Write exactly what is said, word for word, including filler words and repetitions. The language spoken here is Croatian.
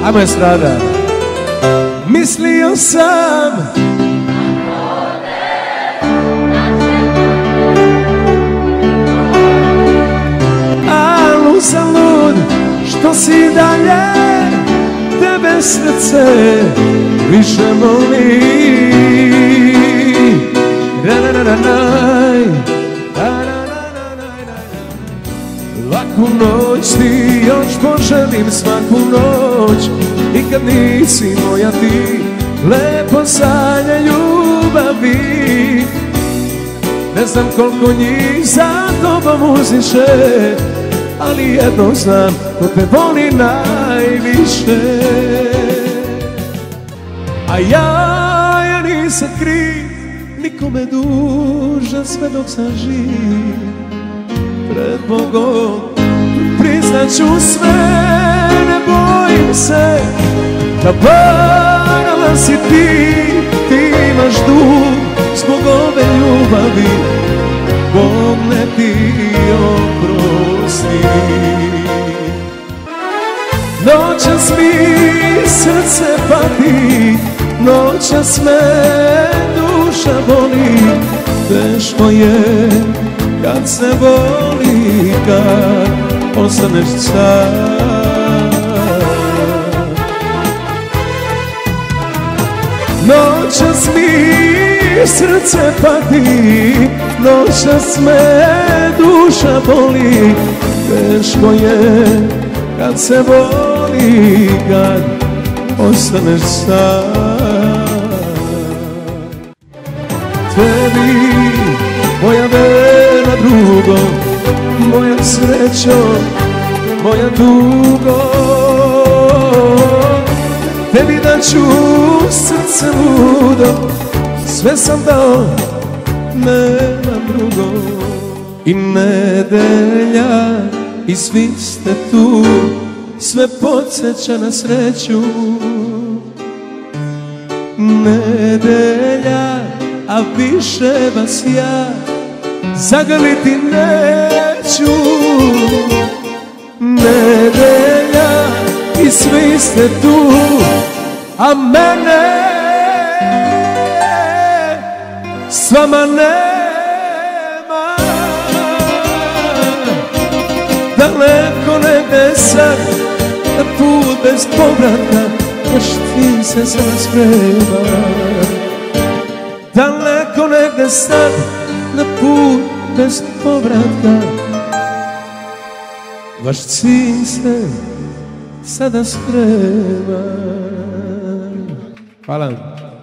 Ajmo je strada. Mislio sam al uzalud što si dalje, tebe srce više voli. Laku noć ti još poželim svaku noć, i kad nisi moja ti lepo sanja ljubavi. Ne znam koliko njih za tobom uziše, ali jedno znam, ko te voli najviše. A ja, ja nisam kriv, nikome dužan sve dok sam živ. Pred Bogom priznat ću sve, ne bojim se, da parala si ti, ti imaš dug zbog ove ljubavi. Bog ne ti oprosti. Noćas mi srce pati, noćas me duša boli. Teško je kad se voli, kad ostaneš sam. Noćas mi srce pati, noćas me duša boli. Teško je kad se voli, kad ostaneš sam. Tebi moja vera drugo, moja srećo, moja dugo. Tebi daću srce ludo, sve sam dao, nemam drugo. I nedelja i svi ste tu, sve podsjeća na sreću. Nedelja, a više vas ja zagrliti neću. Nedelja i svi ste tu, a mene s vama nema. Daleko negde sad, na put bez povrata, još ti se sad sprema. Daleko negde sad, na put bez povratka, vaš cilj se sada sprema. Hvala.